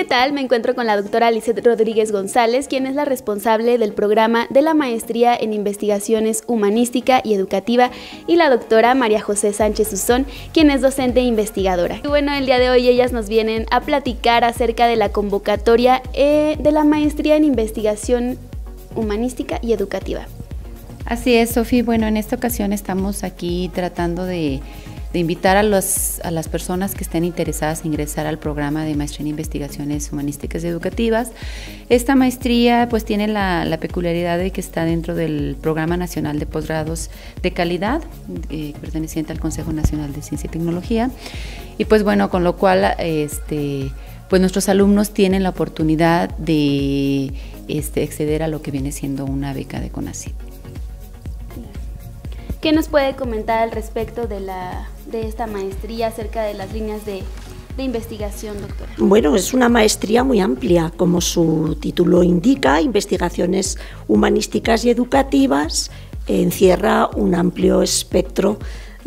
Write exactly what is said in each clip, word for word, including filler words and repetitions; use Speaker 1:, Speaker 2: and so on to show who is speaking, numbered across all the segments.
Speaker 1: tal? Me encuentro con la doctora Lizeth Rodríguez González, quien es la responsable del programa de la Maestría en Investigaciones Humanística y Educativa, y la doctora María José Sánchez Uzón, quien es docente e investigadora. Y bueno, el día de hoy ellas nos vienen a platicar acerca de la convocatoria eh, de la Maestría en Investigación Humanística y Educativa.
Speaker 2: Así es, Sofi. Bueno, en esta ocasión estamos aquí tratando de, de invitar a, los, a las personas que estén interesadas en ingresar al programa de Maestría en Investigaciones Humanísticas y Educativas. Esta maestría pues tiene la, la peculiaridad de que está dentro del Programa Nacional de Posgrados de Calidad, eh, perteneciente al Consejo Nacional de Ciencia y Tecnología, y pues bueno, con lo cual este, pues nuestros alumnos tienen la oportunidad de este, acceder a lo que viene siendo una beca de CONACYT.
Speaker 1: ¿Qué nos puede comentar al respecto de, la, de esta maestría, acerca de las líneas de, de investigación, doctora?
Speaker 3: Bueno, es una maestría muy amplia, como su título indica, investigaciones humanísticas y educativas, encierra un amplio espectro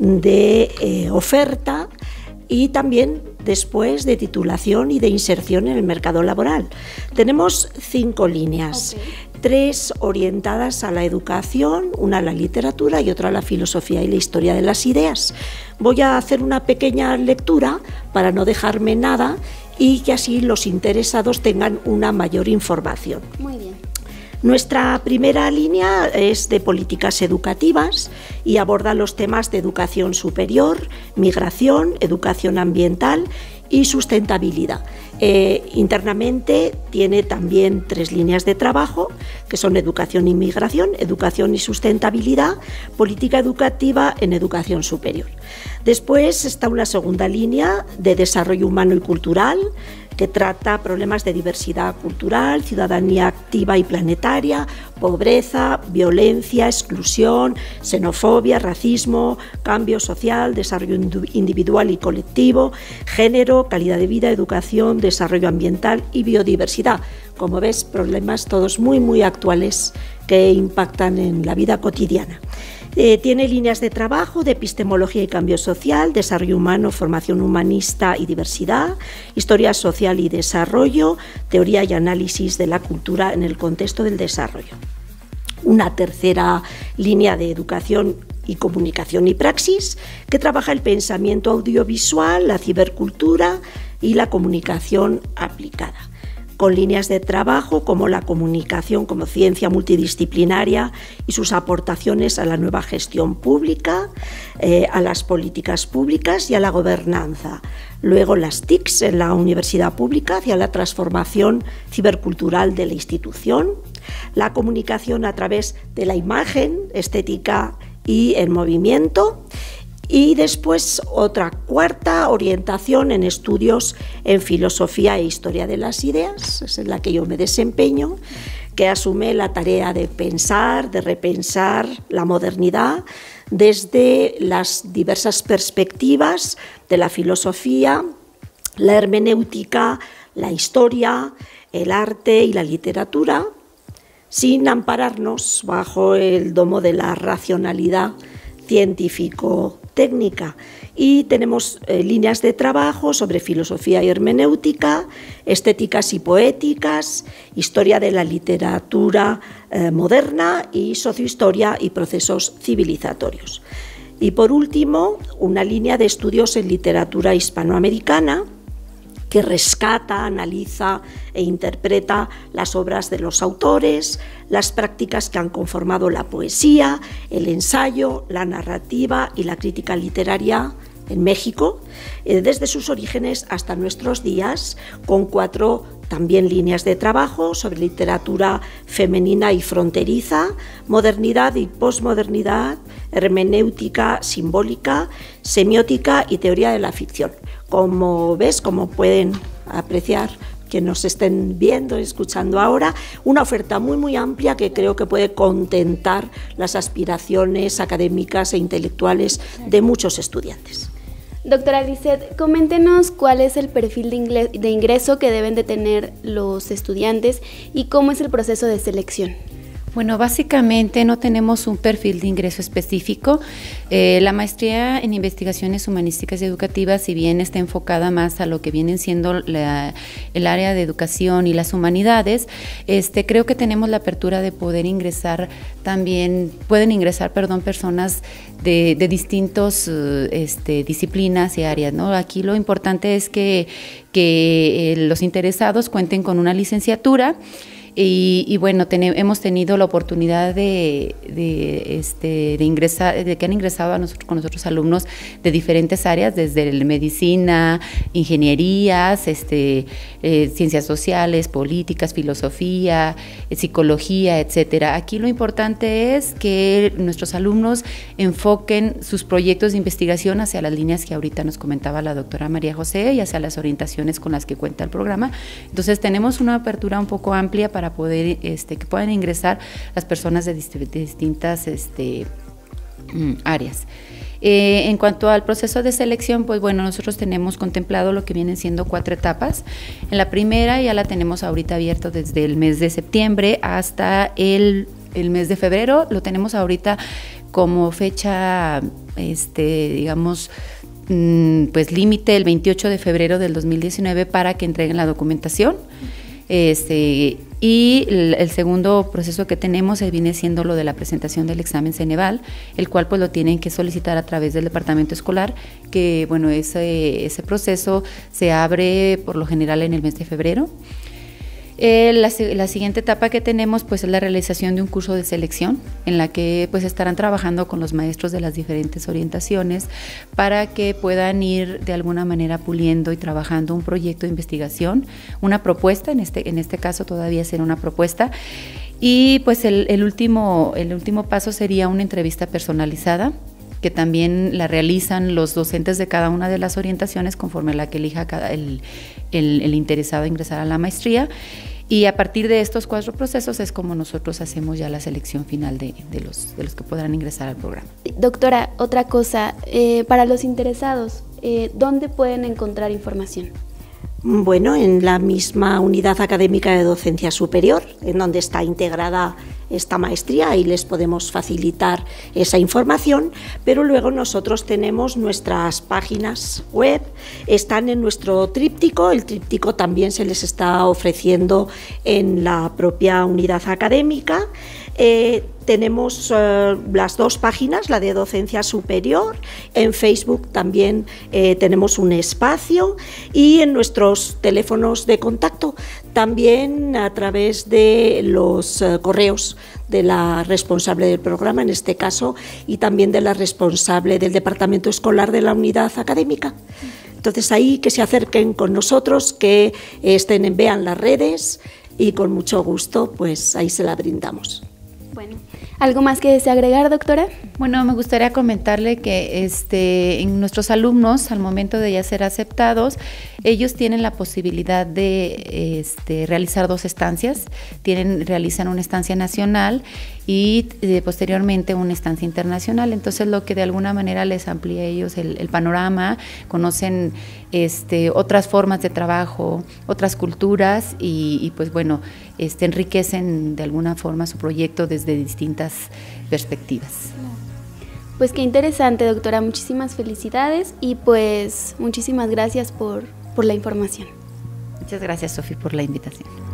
Speaker 3: de eh, oferta y también después de titulación y de inserción en el mercado laboral. Tenemos cinco líneas. Okay. Tres orientadas a la educación, una a la literatura y otra a la filosofía y la historia de las ideas. Voy a hacer una pequeña lectura para no dejarme nada y que así los interesados tengan una mayor información.
Speaker 1: Muy bien.
Speaker 3: Nuestra primera línea es de políticas educativas y aborda los temas de educación superior, migración, educación ambiental y sustentabilidad. Eh, internamente tiene también tres líneas de trabajo, que son educación y migración, educación y sustentabilidad, política educativa en educación superior. Después está una segunda línea de desarrollo humano y cultural, que trata problemas de diversidad cultural, ciudadanía activa y planetaria, pobreza, violencia, exclusión, xenofobia, racismo, cambio social, desarrollo individual y colectivo, género, calidad de vida, educación, desarrollo ambiental y biodiversidad. Como ves, problemas todos muy, muy actuales que impactan en la vida cotidiana. Eh, tiene líneas de trabajo de epistemología y cambio social, desarrollo humano, formación humanista y diversidad, historia social y desarrollo, teoría y análisis de la cultura en el contexto del desarrollo. Una tercera línea de educación y comunicación y praxis, que trabaja el pensamiento audiovisual, la cibercultura y la comunicación aplicada, con líneas de trabajo como la comunicación como ciencia multidisciplinaria y sus aportaciones a la nueva gestión pública, eh, a las políticas públicas y a la gobernanza. Luego las T I Cs en la universidad pública hacia la transformación cibercultural de la institución, la comunicación a través de la imagen, estética y el movimiento. Y después otra cuarta orientación en estudios en filosofía e historia de las ideas, es en la que yo me desempeño, que asume la tarea de pensar, de repensar la modernidad desde las diversas perspectivas de la filosofía, la hermenéutica, la historia, el arte y la literatura, sin ampararnos bajo el domo de la racionalidad científico-técnica. Y tenemos eh, líneas de trabajo sobre filosofía y hermenéutica, estéticas y poéticas, historia de la literatura eh, moderna y sociohistoria y procesos civilizatorios. Y por último, una línea de estudios en literatura hispanoamericana, que rescata, analiza e interpreta las obras de los autores, las prácticas que han conformado la poesía, el ensayo, la narrativa y la crítica literaria en México, desde sus orígenes hasta nuestros días, con cuatro también líneas de trabajo sobre literatura femenina y fronteriza, modernidad y posmodernidad, hermenéutica simbólica, semiótica y teoría de la ficción. Como ves, como pueden apreciar que nos estén viendo y escuchando ahora, una oferta muy muy amplia que creo que puede contentar las aspiraciones académicas e intelectuales de muchos estudiantes.
Speaker 1: Doctora Lizeth, coméntenos cuál es el perfil de, de ingreso que deben de tener los estudiantes y cómo es el proceso de selección.
Speaker 2: Bueno, básicamente no tenemos un perfil de ingreso específico. Eh, la maestría en investigaciones humanísticas y educativas, si bien está enfocada más a lo que vienen siendo la, el área de educación y las humanidades, este, creo que tenemos la apertura de poder ingresar también, pueden ingresar, perdón, personas de, de distintos este, disciplinas y áreas, ¿no? Aquí lo importante es que, que eh, los interesados cuenten con una licenciatura. Y, y bueno, ten, hemos tenido la oportunidad de, de, este, de ingresar, de que han ingresado a nosotros, con nosotros alumnos de diferentes áreas, desde medicina, ingenierías, este, eh, ciencias sociales, políticas, filosofía, eh, psicología, etcétera. Aquí lo importante es que nuestros alumnos enfoquen sus proyectos de investigación hacia las líneas que ahorita nos comentaba la doctora María José y hacia las orientaciones con las que cuenta el programa. Entonces tenemos una apertura un poco amplia para para poder este, que puedan ingresar las personas de, dist de distintas este, áreas. Eh, en cuanto al proceso de selección, pues bueno, nosotros tenemos contemplado lo que vienen siendo cuatro etapas. En la primera ya la tenemos ahorita abierto desde el mes de septiembre hasta el, el mes de febrero. Lo tenemos ahorita como fecha, este, digamos, pues límite el veintiocho de febrero del dos mil diecinueve para que entreguen la documentación. Este, y el, el segundo proceso que tenemos viene siendo lo de la presentación del examen Ceneval, el cual pues lo tienen que solicitar a través del departamento escolar, que bueno, ese, ese proceso se abre por lo general en el mes de febrero. Eh, la, la siguiente etapa que tenemos pues es la realización de un curso de selección en la que pues estarán trabajando con los maestros de las diferentes orientaciones para que puedan ir de alguna manera puliendo y trabajando un proyecto de investigación, una propuesta, en este, en este caso todavía será una propuesta. Y pues el, el, último, el último paso sería una entrevista personalizada, que también la realizan los docentes de cada una de las orientaciones conforme a la que elija cada, el, el, el interesado a ingresar a la maestría. Y a partir de estos cuatro procesos es como nosotros hacemos ya la selección final de, de, los, de los que podrán ingresar al programa.
Speaker 1: Doctora, otra cosa, eh, para los interesados, eh, ¿dónde pueden encontrar información?
Speaker 3: Bueno, en la misma unidad académica de docencia superior, en donde está integrada esta maestría, y les podemos facilitar esa información, pero luego nosotros tenemos nuestras páginas web, están en nuestro tríptico, el tríptico también se les está ofreciendo en la propia unidad académica. Eh, tenemos eh, las dos páginas, la de docencia superior, en Facebook también eh, tenemos un espacio, y en nuestros teléfonos de contacto también a través de los eh, correos de la responsable del programa en este caso, y también de la responsable del departamento escolar de la unidad académica. Entonces ahí que se acerquen con nosotros, que estén, vean las redes, y con mucho gusto pues ahí se la brindamos.
Speaker 1: Bueno, ¿algo más que desea agregar, doctora?
Speaker 2: Bueno, me gustaría comentarle que este, en nuestros alumnos, al momento de ya ser aceptados, ellos tienen la posibilidad de este, realizar dos estancias, tienen, realizan una estancia nacional y eh, posteriormente una estancia internacional. Entonces, lo que de alguna manera les amplía a ellos el, el panorama, conocen este, otras formas de trabajo, otras culturas, y, y pues bueno, este, enriquecen de alguna forma su proyecto desde distintas perspectivas.
Speaker 1: Pues qué interesante, doctora, muchísimas felicidades y pues muchísimas gracias por, por la información.
Speaker 2: Muchas gracias, Sofía, por la invitación.